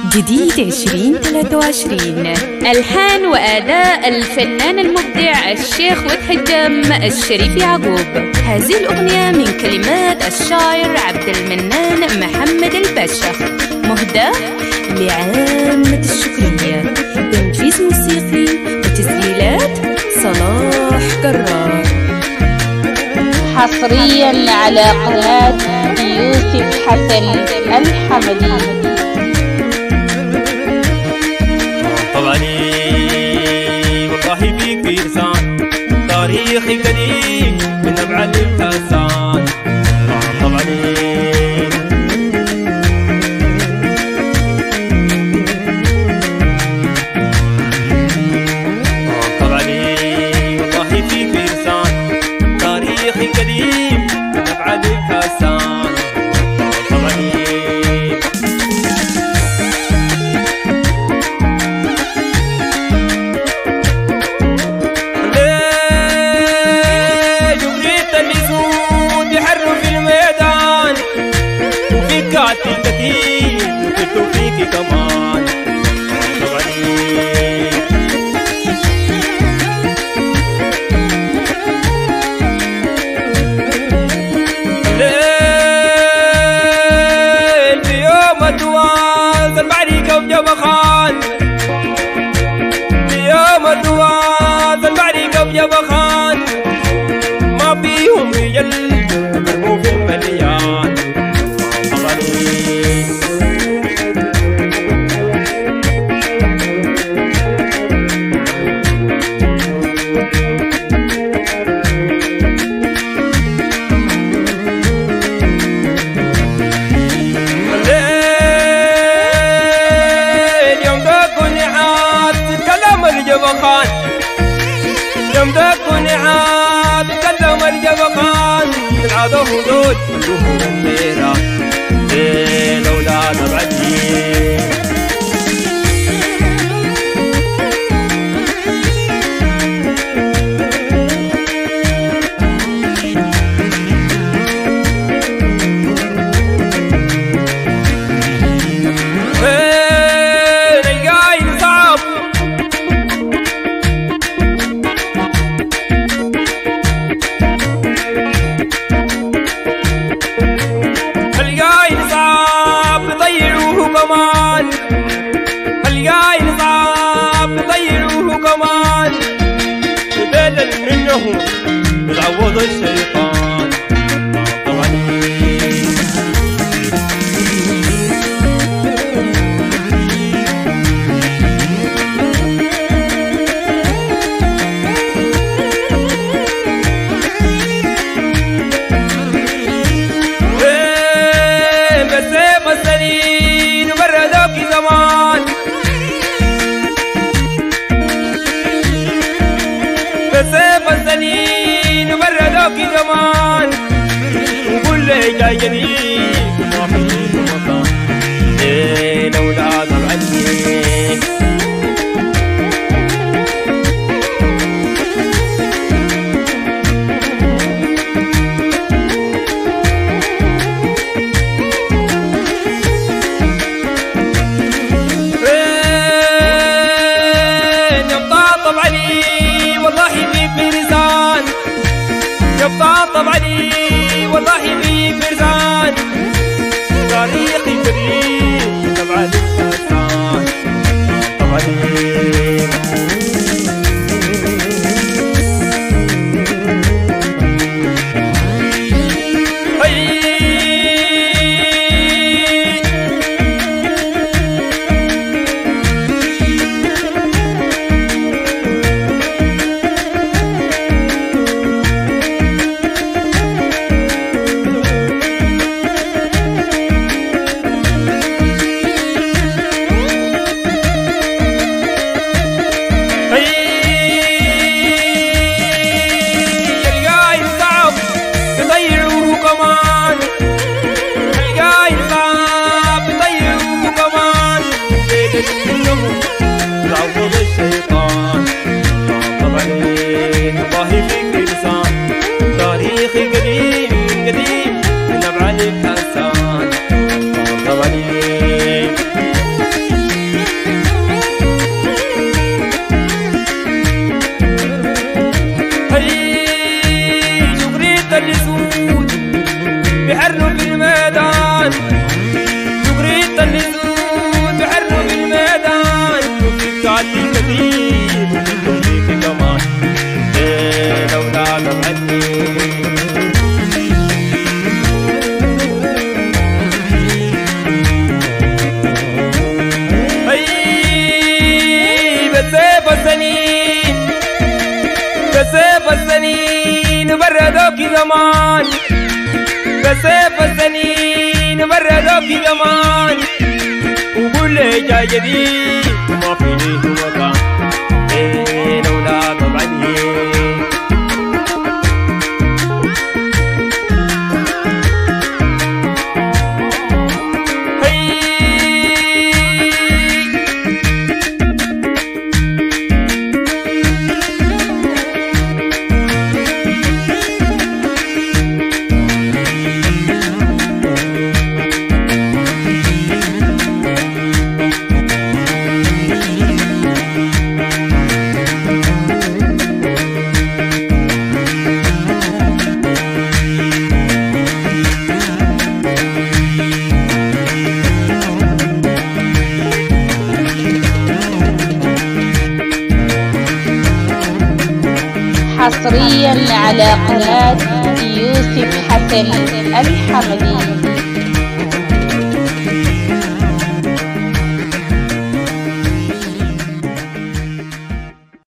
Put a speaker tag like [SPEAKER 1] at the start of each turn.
[SPEAKER 1] جديد 2023. ألحان وأداء الفنان المبدع الشيخ وضح الدم الشريف يعقوب. هذه الأغنية من كلمات الشاعر عبد المنان محمد الباشا، مهداة لعامة الشكرية. تنفيذ موسيقي وتسجيلات صلاح جرار.
[SPEAKER 2] حصريا على قناة يوسف حسن الحمدي.
[SPEAKER 3] طبعني والله فيك بإحسان، تاريخي قديم من نبع الإنسان. طبعني والله فيك بإحسان، تاريخي قديم من نبع الإنسان. طبعني كثير وفيكي كمان. ليل في يوم الدواز المعركة وجبخان، في يوم الدواز المعركة وجبخان، ما فيهم رجال ضربوا في المليان. يوم دق نعاد تكلم الجبخان، العادة هدود وجوههم الليلة لولا تبعدي. القاين صعب يضيعوه كمان، بدل منه يتعوض الشيطان. بس السنين وبردوك زمان، بسيف السنين وبردوك زمان، وقول لي جاي جديد وما في مكان. لولا طبعني يبطاطب علي والله في فرسان، طريقي كريم تبع الإنسان. تعوض الشيطان. طبعني والله فيك إنسان، تاريخي قديم قديم من نبع الإنسان. طبعني زمان بسيف السنين بردوا في زمان وقول لي جاي جديد وما فيني مكان لولا طبعني
[SPEAKER 2] حصريا على قناة يوسف حسن الحمدي.